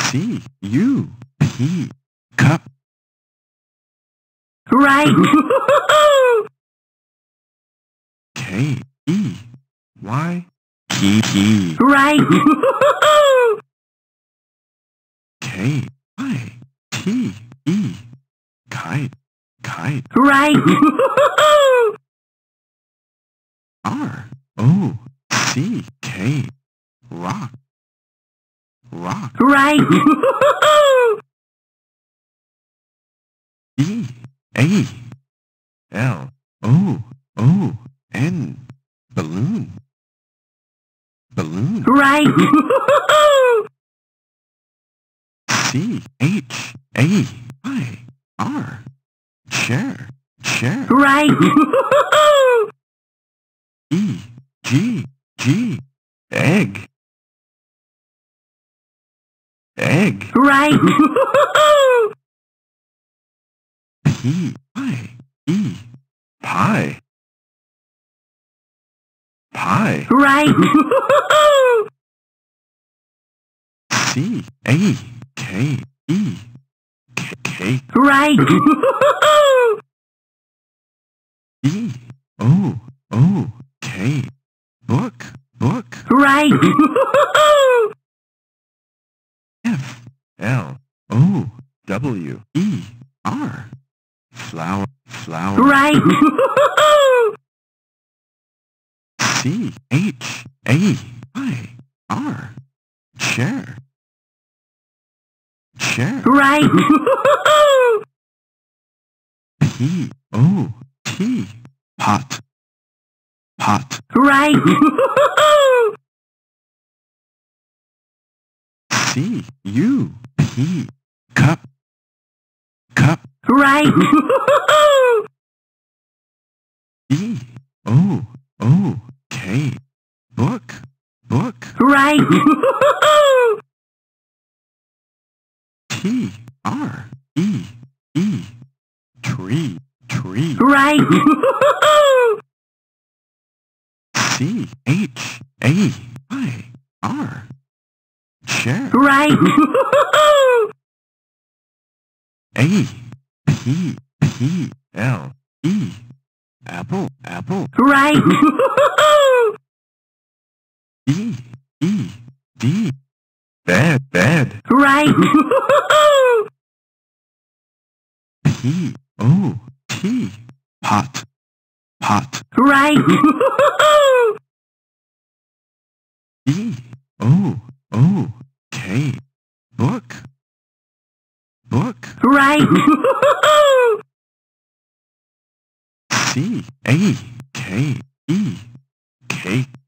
C U P cup. Right. K E Y key. Right. K I T E kite. Right. R O C K rock. Right. E A L O O N balloon. Right. C H A I R chair. Right. E G G egg. Right. P I E pie. Right. C A K E cake. Right. E O O K book. Right. F L O W E R flower. Right. C H A I R chair. Right. P O T pot. Right. C U P cup. Right. E O O K book. Right. T R E E tree. Right. C H A I R chair. Right. A P P L E apple. Right. E E D bed. Right. P O T pot. Right. E O O K book. Right. C A K E cake.